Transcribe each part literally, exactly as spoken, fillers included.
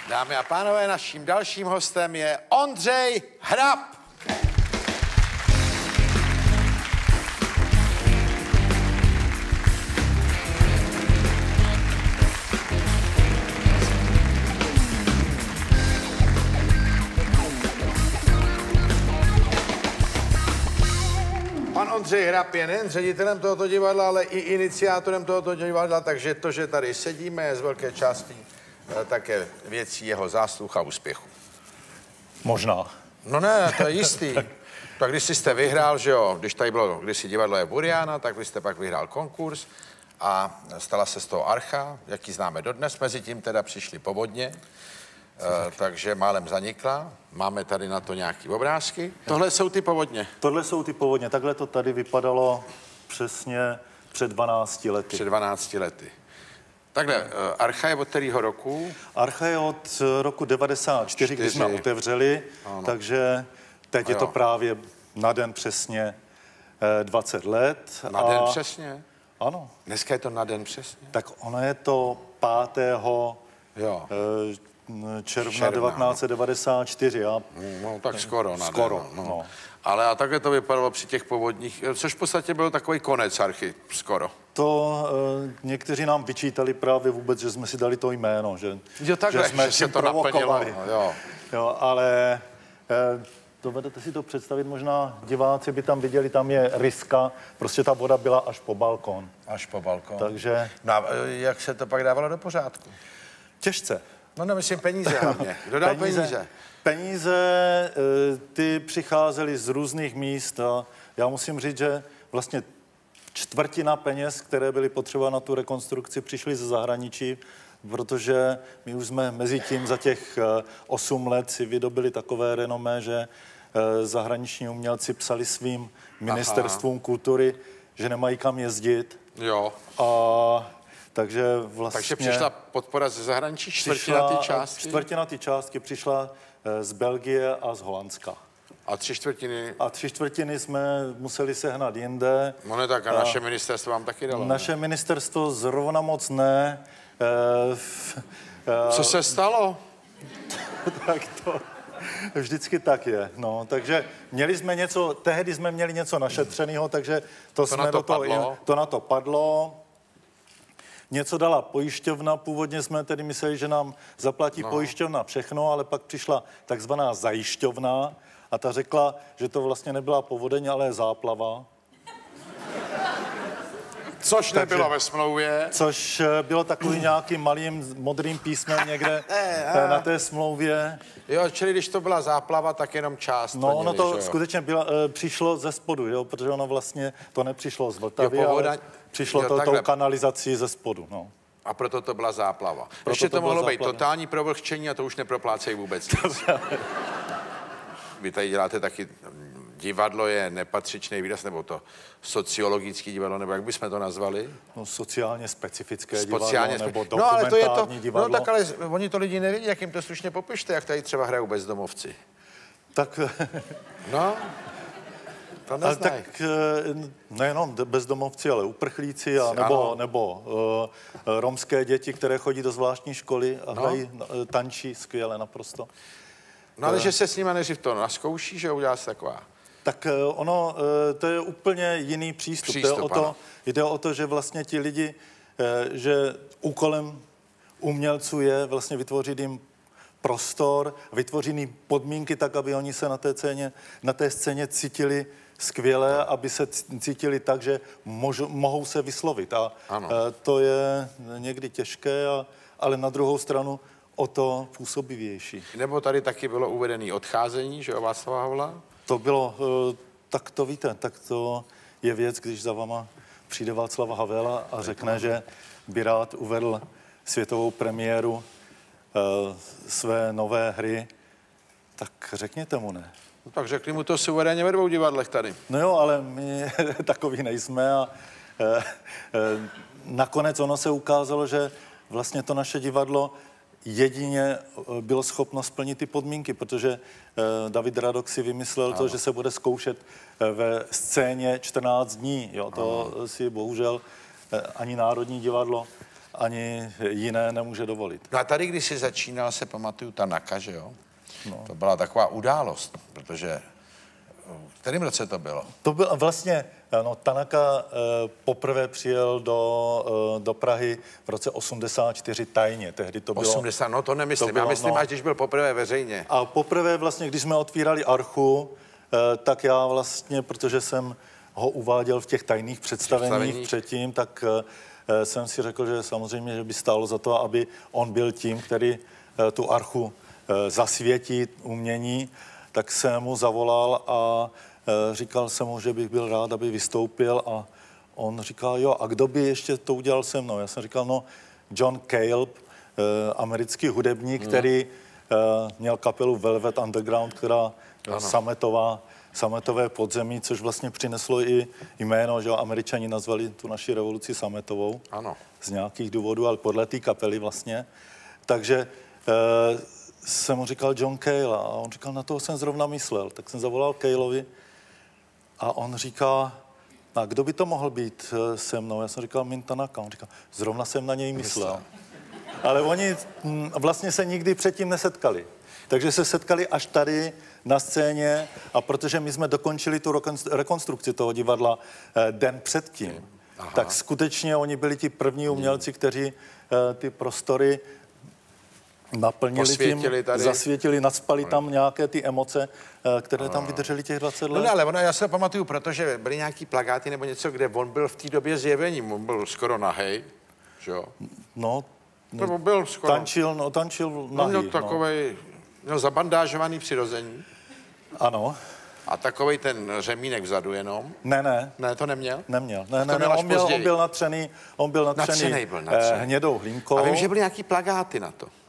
Dámy a pánové, naším dalším hostem je Ondřej Hrab. Pan Ondřej Hrab je nejen ředitelem tohoto divadla, ale i iniciátorem tohoto divadla, takže to, že tady sedíme, je z velké části také věcí jeho zásluh a úspěchu. Možná. No ne, to je jistý. Tak když jste vyhrál, že jo, když tady bylo, když si divadlo je Buriana, tak vy jste pak vyhrál konkurs a stala se z toho archa, jaký známe dodnes. Mezi tím teda přišly povodně, uh, takže málem zanikla. Máme tady na to nějaký obrázky. Tohle jsou ty povodně. Tohle jsou ty povodně. Takhle to tady vypadalo přesně před dvanácti lety. Před dvanácti lety. Takhle, uh, archa je od kterého roku? Archa je od roku devadesát čtyři, kdy jsme otevřeli, ano. Takže teď je to právě na den přesně dvacet let. Na a... den přesně? Ano. Dneska je to na den přesně? Tak ono je to pátého Jo. června, června devatenáct set devadesát čtyři. A... No tak skoro na skoro, den. No. No. Ale a takhle to vypadalo při těch povodních, což v podstatě byl takový konec archy, skoro. To e, někteří nám vyčítali právě vůbec, že jsme si dali to jméno, že, jo, takhle, že jsme že se to naplnilo. Jo. Jo, ale e, dovedete si to představit, možná diváci by tam viděli, tam je ryska, prostě ta voda byla až po balkon. Až po balkon. Takže... No a jak se to pak dávalo do pořádku? Těžce. No nemyslím peníze hlavně. Kdo dal peníze? Peníze, peníze ty přicházely z různých míst a já musím říct, že vlastně čtvrtina peněz, které byly potřeba na tu rekonstrukci, přišly ze zahraničí, protože my už jsme mezi tím za těch osm let si vydobili takové renomé, že zahraniční umělci psali svým ministerstvům Aha. kultury, že nemají kam jezdit. Jo. A takže vlastně... Takže přišla podpora ze zahraničí, čtvrtina ty částky? Čtvrtina ty částky přišla z Belgie a z Holandska. A tři čtvrtiny? A tři čtvrtiny jsme museli sehnat jinde. No ne, tak a naše ministerstvo vám taky dalo? Naše ne? ministerstvo zrovna moc ne. E, f, e, Co se stalo? Tak to vždycky tak je. No, takže měli jsme něco, tehdy jsme měli něco našetřeného, takže to, to jsme na to do toho, padlo? To na to padlo. Něco dala pojišťovna, původně jsme tedy mysleli, že nám zaplatí no. pojišťovna všechno, ale pak přišla takzvaná zajišťovna a ta řekla, že to vlastně nebyla povodeň, ale záplava. Což Takže, nebylo ve smlouvě. Což bylo takový nějakým malým modrým písmem někde na té smlouvě. Jo, čili když to byla záplava, tak jenom část. No, ono to že, skutečně bylo, e, přišlo ze spodu, jo, protože ono vlastně to nepřišlo z Vltavy, jo, ale přišlo jo, to tou kanalizací ze spodu, no. A proto to byla záplava. Proto Ještě to, to mohlo být totální provlhčení a to už neproplácejí vůbec nic. Vy tady děláte taky, divadlo je nepatřičný výraz, nebo to sociologický divadlo, nebo jak bychom to nazvali? No, sociálně specifické Sociálně divadlo, spe... nebo dokumentární no, ale to je to, divadlo. No tak ale oni to lidi nevidí, jak jim to slušně popište, jak tady třeba hrajou bezdomovci. Tak... No, to neznají. Tak nejenom bezdomovci, ale uprchlíci, a nebo, nebo uh, romské děti, které chodí do zvláštní školy a no. hrají, tančí skvěle naprosto. No ale že se s nima nejdřív to naskouší, že udělá se taková... Tak ono, to je úplně jiný přístup. přístup jde, o to, jde o to, že vlastně ti lidi, že úkolem umělců je vlastně vytvořit jim prostor, vytvořit jim podmínky tak, aby oni se na té scéně, na té scéně cítili skvěle, aby se cítili tak, že mož, mohou se vyslovit. A ano. to je někdy těžké, a, ale na druhou stranu o to působivější. Nebo tady taky bylo uvedené odcházení, že o Václava Havla? To bylo, tak to víte, tak to je věc, když za váma přijde Václav Havel a řekne, že by rád uvedl světovou premiéru své nové hry, tak řekněte mu ne. No, tak řekli mu to suverénně ve dvou divadlech tady. No jo, ale my takový nejsme a e, e, nakonec ono se ukázalo, že vlastně to naše divadlo jedině bylo schopno splnit ty podmínky, protože eh, David Radok si vymyslel ano. to, že se bude zkoušet eh, ve scéně čtrnáct dní. Jo, to ano. si bohužel eh, ani Národní divadlo ani jiné nemůže dovolit. No a tady, když jsi začínal, se pamatuju Tanaka, že jo? No. To byla taková událost, protože v kterém roce to bylo? To byl vlastně, no, Tanaka eh, poprvé přijel do, eh, do Prahy v roce osmdesát čtyři tajně. Tehdy to bylo... osmdesát, no to nemyslím, to bylo, já myslím, no, až když byl poprvé veřejně. A poprvé vlastně, když jsme otvírali archu, eh, tak já vlastně, protože jsem ho uváděl v těch tajných představeních, představeních. předtím, tak eh, jsem si řekl, že samozřejmě, že by stálo za to, aby on byl tím, který eh, tu archu eh, zasvětí umění, tak jsem mu zavolal a e, říkal jsem mu, že bych byl rád, aby vystoupil a on říkal, jo, a kdo by ještě to udělal se mnou? Já jsem říkal, no, John Cale, e, americký hudebník, hmm. který e, měl kapelu Velvet Underground, která sametová, sametové podzemí, což vlastně přineslo i jméno, že Američani nazvali tu naši revoluci sametovou. Ano. Z nějakých důvodů, ale podle té kapely vlastně. Takže e, jsem mu říkal John Cale a on říkal, na toho jsem zrovna myslel. Tak jsem zavolal Caleovi a on říká, a kdo by to mohl být se mnou? Já jsem říkal, Min Tanaka. On říkal, zrovna jsem na něj myslel. Ale oni vlastně se nikdy předtím nesetkali. Takže se setkali až tady na scéně a protože my jsme dokončili tu rekonstrukci toho divadla den předtím, Aha. tak skutečně oni byli ti první umělci, kteří ty prostory naplnili tím, tady. zasvětili, nacpali tam nějaké ty emoce, které tam vydržely těch dvacet let. No ale ono, já se pamatuju, protože byly nějaký plakáty nebo něco, kde on byl v té době zjevením, on byl skoro nahej, že jo? No, no byl skoro. Tančil, no, tančil nahý. On měl takovej, no. měl zabandážovaný přirození. Ano. A takovej ten řemínek vzadu jenom? Ne, ne. Ne, to neměl? Neměl. Ne, ne, ne, on, byl, on byl natřený, on byl natřený, natřený, byl natřený. Eh, hnědou hlínkou. A vím, že byly nějaký plakáty na to.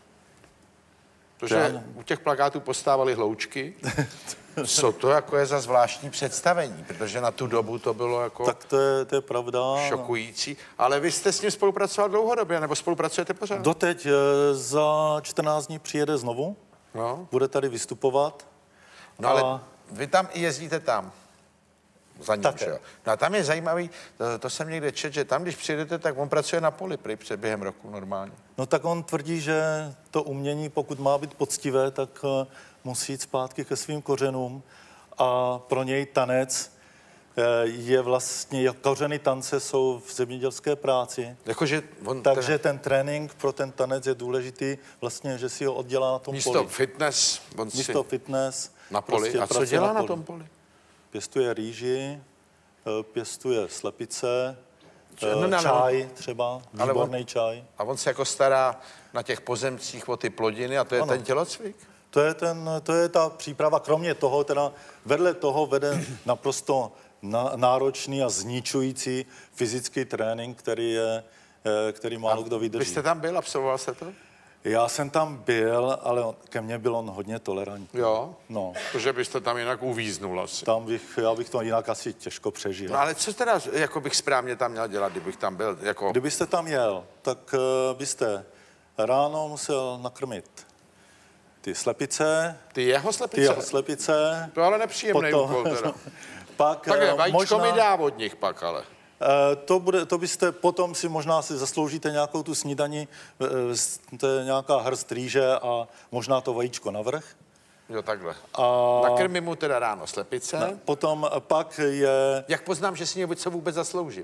Protože u těch plakátů postávaly hloučky. Co to jako je za zvláštní představení? Protože na tu dobu to bylo jako... Tak to je, to je pravda. Šokující. Ale vy jste s ním spolupracoval dlouhodobě, nebo spolupracujete pořád? Doteď za čtrnáct dní přijede znovu. No. Bude tady vystupovat. No a... ale vy tam i jezdíte tam. Za ním, že jo? No a tam je zajímavý, to, to jsem někde čet, že tam, když přijedete, tak on pracuje na poli prý před během roku normálně. No tak on tvrdí, že to umění, pokud má být poctivé, tak uh, musí jít zpátky ke svým kořenům a pro něj tanec uh, je vlastně, kořeny tance jsou v zemědělské práci. Jakože on Takže ten... ten trénink pro ten tanec je důležitý, vlastně, že si ho oddělá na tom místo poli. Fitness, on Místo si... fitness. Na poli. Prostě a co dělá na, na tom poli? Pěstuje rýži, pěstuje slepice, no, no, čaj třeba, výborný on, čaj. A on se jako stará na těch pozemcích o ty plodiny a to je ano. ten tělocvik? To je, ten, to je ta příprava, kromě toho, teda vedle toho vede naprosto na, náročný a zničující fyzický trénink, který, je, který málo kdo vydrží. Vy jste tam byl, absolvoval jste to? Já jsem tam byl, ale ke mně byl on hodně tolerantní. Jo? No. Protože byste tam jinak uvíznul asi. Tam bych, já bych to jinak asi těžko přežil. No ale co teda, jako bych správně tam měl dělat, kdybych tam byl? Jako... Kdybyste tam jel, tak uh, byste ráno musel nakrmit ty slepice. Ty jeho slepice? Ty jeho slepice. To ale nepříjemný úkol teda. Pak, tak vajíčko možná... mi dá od nich pak, ale... To, bude, to byste potom si možná si zasloužíte nějakou tu snídani, to je nějaká hrst rýže a možná to vajíčko navrch. Jo, takhle. A... Nakrmím mu teda ráno slepice. Ne, potom pak je... Jak poznám, že si něco vůbec zasloužím?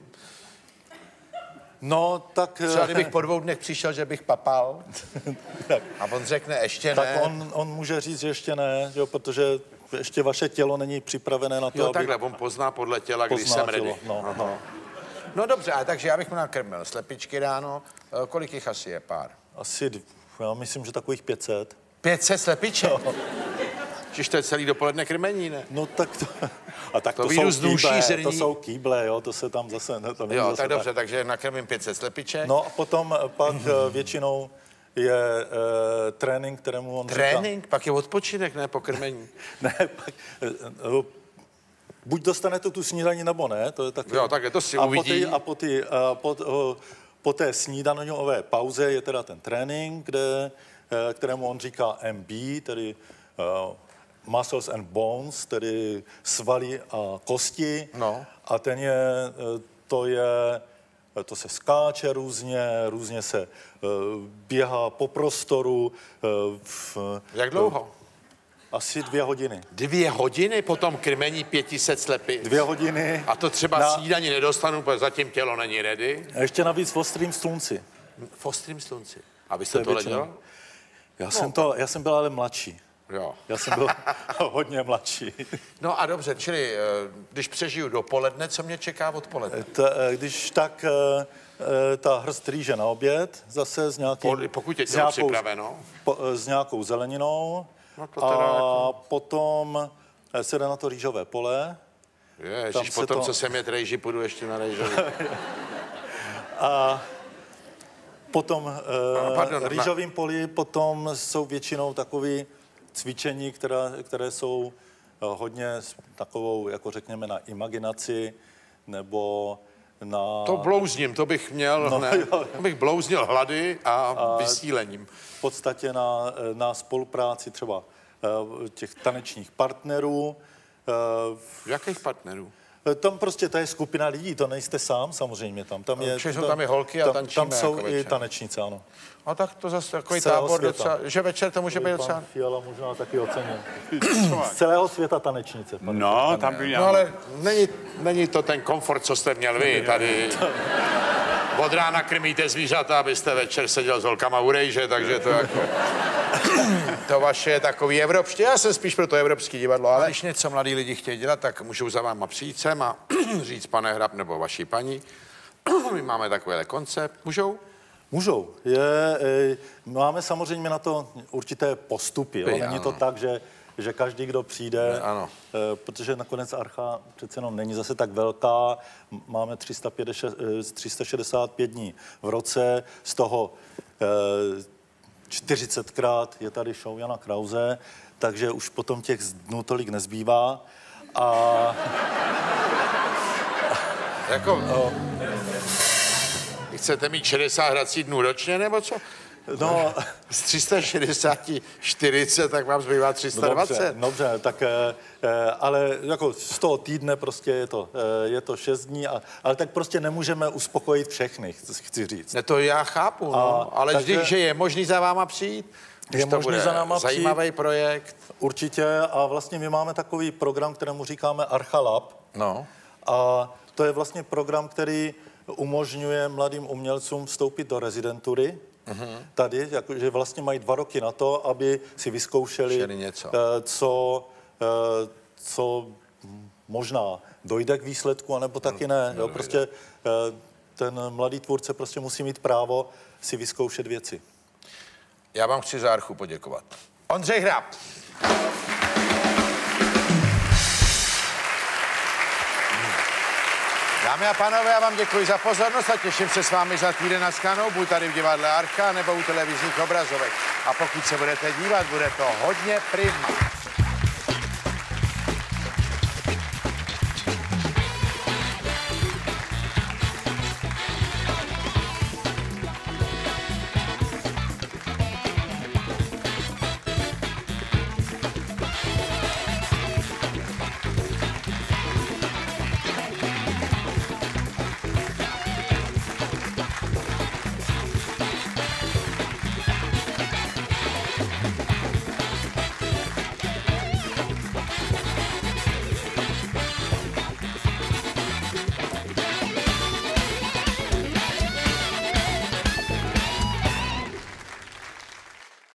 No, tak... Třeba kdybych po dvou dnech přišel, že bych papal a on řekne ještě tak ne. Tak on, on může říct, že ještě ne, jo, protože ještě vaše tělo není připravené na to, jo, aby... takhle, on pozná podle těla, když jsem ready. No, no. no dobře, ale takže já bych mu nakrmil slepičky ráno. Kolik jich asi je pár? Asi, já myslím, že takových pět set. pět set slepiček? No. Čiž to je celý dopoledne krmení, ne? No tak to... A tak to, to jsou kýble, to jsou kýble, jo, to se tam zase... Ne, to jo, zase tak dobře, tak. takže nakrmím pět set slepiček. No a potom pak většinou je e, trénink, kterému on Trénink? říká... Pak je odpočinek, ne pokrmení. ne, pak... E, buď dostanete tu snídaní, nebo ne, to je taky... Jo, tak to si a uvidí. Po ty, a po, ty, a po, o, po té snídaňové pauze je teda ten trénink, kde, kterému on říká M B, tedy uh, Muscles and Bones, tedy svaly a kosti. No. A ten je, to je to se skáče různě, různě se běhá po prostoru. V, Jak dlouho? Asi dvě hodiny. Dvě hodiny po tom krmení pětiset slepic? Dvě hodiny. A to třeba na... snídaní nedostanu, protože zatím tělo není ready? A ještě navíc v ostrým slunci. V ostrým slunci. A vy jste to tohle dělal? Já, no. jsem to, já jsem byl ale mladší. Jo. Já jsem byl hodně mladší. No a dobře, čili když přežiju dopoledne, co mě čeká odpoledne? Ta, když tak ta hrst rýže na oběd, zase s nějakým... Pokud je s nějakou, připraveno. Po, s nějakou zeleninou. No to teda a jako... potom se jde na to rýžové pole. Ježiš, potom, to... co jsem jet rejži, půjdu ještě na rejžový. A potom no, pardon, uh, rýžovým poli potom jsou většinou takové cvičení, které, které jsou uh, hodně takovou, jako řekněme, na imaginaci, nebo na... To blouzním, to bych měl, no, ne, to bych blouznil hlady a, a vysílením. V podstatě na, na spolupráci třeba uh, těch tanečních partnerů. Uh, Jakých partnerů? Tam prostě to je skupina lidí, to nejste sám samozřejmě tam. Tam, je, jsou tam i holky a tam, tančíme. Tam jsou jako i tanečnice, ano. A tak to zase takový tábor docela, že večer to může být docela... Pan Fiala možná taky oceněn. Z celého světa tanečnice. No, tam by no, ale není, není to ten komfort, co jste měl vy tady. Od rána krmíte zvířata, abyste večer seděl s holkama u rejže, takže to jako... To vaše je takový evropští, já jsem spíš pro to evropský divadlo, ale když něco mladí lidi chtějí dělat, tak můžou za váma přijít sem a říct, pane Hrab nebo vaší paní, my máme takovýhle koncept, můžou? Můžou. Je, je, máme samozřejmě na to určité postupy, jo? Není to tak, že, že každý, kdo přijde, ne, ano. E, protože nakonec Archa přece jenom není zase tak velká, máme tři sta šedesát pět dní v roce, z toho e, čtyřicetkrát je tady show Jana Krause, takže už potom těch dnů tolik nezbývá. A... Jako... No. Chcete mít šedesát hracích dnů ročně, nebo co? No... Z tři sta šedesát čtyřicet, tak vám zbývá tři sta dvacet. Dobře, dobře, tak, ale jako z toho týdne prostě je to, je to šest dní, a, ale tak prostě nemůžeme uspokojit všechny, chci říct. Ne, to já chápu, no, ale takže, když je možný za váma přijít, je to možný bude za náma zajímavý přijít, projekt. Určitě, a vlastně my máme takový program, kterému říkáme Archa Lab. No. A to je vlastně program, který umožňuje mladým umělcům vstoupit do rezidentury. Mm-hmm. Tady, jako, že vlastně mají dva roky na to, aby si vyzkoušeli, něco. co, co možná dojde k výsledku, anebo taky ne. Jo, prostě ten mladý tvůrce prostě musí mít právo si vyzkoušet věci. Já vám chci za Archu poděkovat. Ondřej Hrab. Dámy a pánové, já vám děkuji za pozornost a těším se s vámi za týden na shledanou, buď tady v divadle Archa nebo u televizních obrazovek. A pokud se budete dívat, bude to hodně prima.